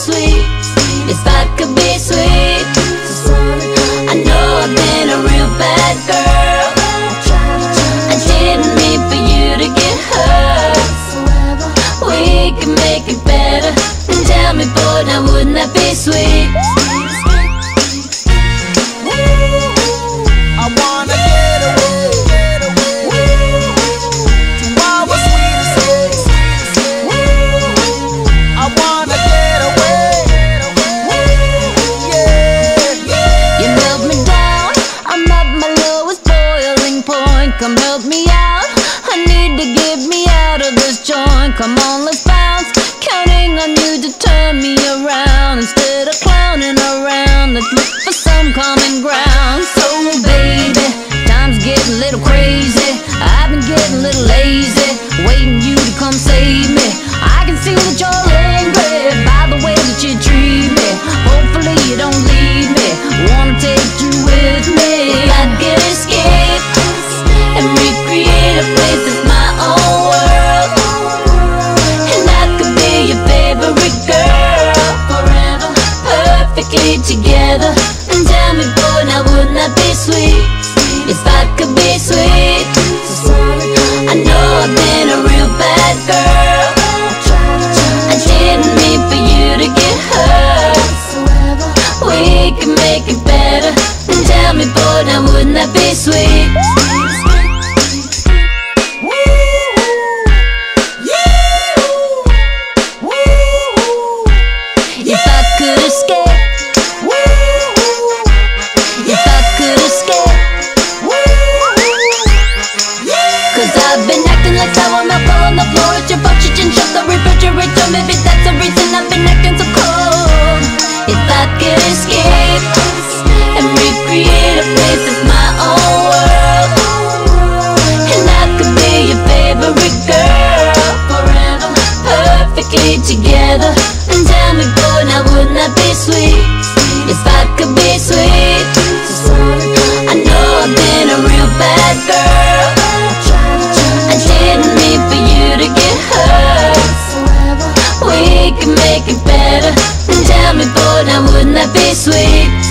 sweet if I could be sweet. I know I've been a real bad girl. I didn't mean for you to get hurt. We can make it better. And tell me, boy, now wouldn't that be sweet? I wanna get away to our sweetest days. I wanna get away, yeah. You melt me down, I'm at my lowest boiling point. Come help me out, I need to get me out of this joint. Come on, let's bounce, counting on you to turn me around. Instead of clowning around, let's look for some common ground. So baby, time's getting a little crazy. I've been getting a little lazy, waiting you to come save me. I can see that you're angry by the way that you treat me. Hopefully you don't leave me, wanna take you with me. I could escape and recreate a place that's my own world, and I could be your favorite girl forever, perfectly together. And tell me, boy, now wouldn't that be sweet if I could be sweet? I know I've been a real bad girl. I didn't mean for you to get hurt. We can make it better. And tell me, boy, now wouldn't that be sweet? If I could escape, if I could escape, 'cause I've been acting like sour milk on the floor. It's your fault you didn't shut the refrigerator. Maybe that's the reason I've been acting so cold. If I could escape and recreate a place that's my own world, and I could be your favorite girl forever, perfectly together. And tell me, boy, now wouldn't that be sweet if I could be sweet? I know I've been a real bad girl. I didn't mean for you to get hurt. We can make it better. And tell me, boy, now wouldn't that be sweet?